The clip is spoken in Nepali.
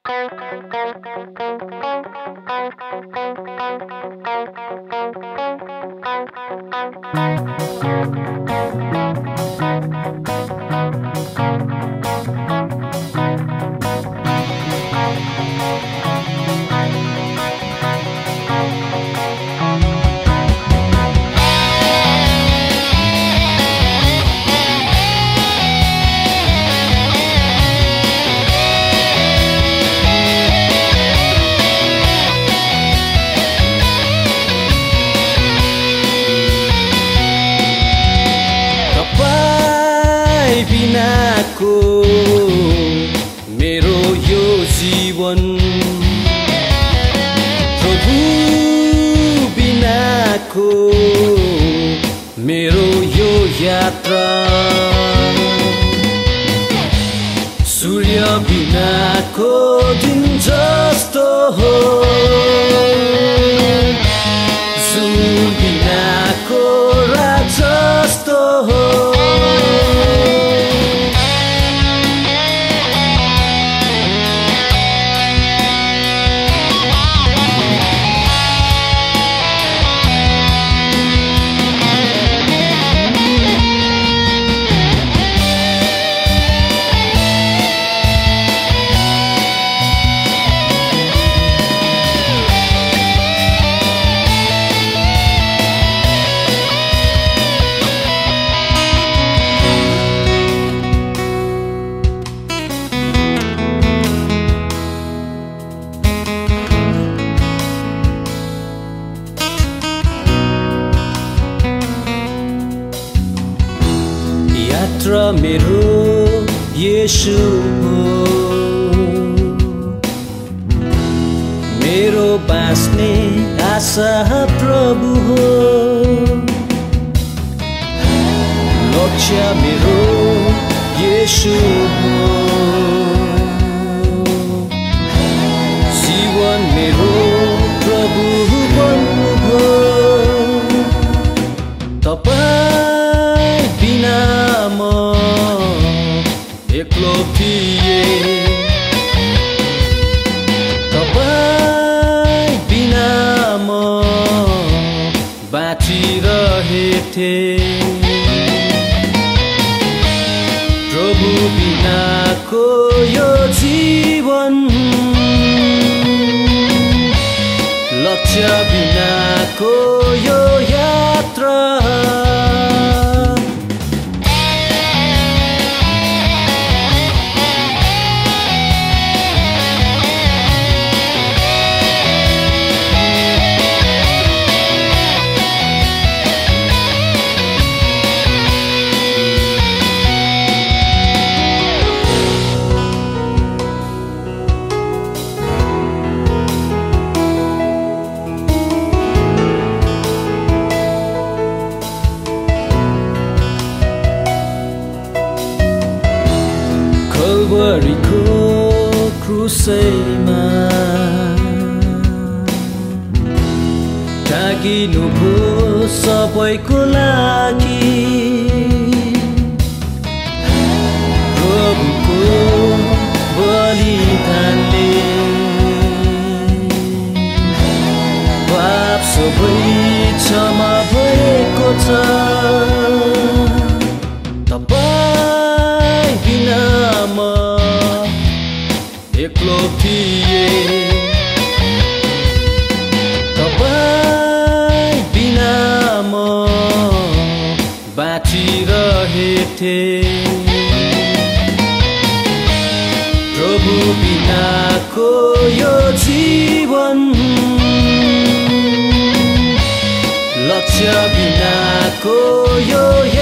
बिनाको मेरो यो जीवन प्रभु बिनाको मेरो यो यात्रा सूर्य बिनाको दिन जस्तो हो जुन बिनाको रात जस्तो हो यात्रा मेरो येशू हो मेरो बाँच्ने आशा प्रभु हो लक्ष्य मेरो येशू हो जीवन मेरो प्रभु बन्नुभयो तपाईं बिना म एक्लो थिए तपाईं बिना म बाँचिरहेथे प्रभु बिनाको यो जीवन लक्ष्य बिनाको यो यात्रा कल्वरीको क्रुसैमा टाँगिनुभयो सबैको लागि प्रभुको बलिदानले पाप सबै क्षमा भएको छ तपाईं बिना म एक्लो थिए तपाईं बिना म बाँचिरहेथे प्रभु बिनाको यो जीवन लक्ष्य बिनाको यो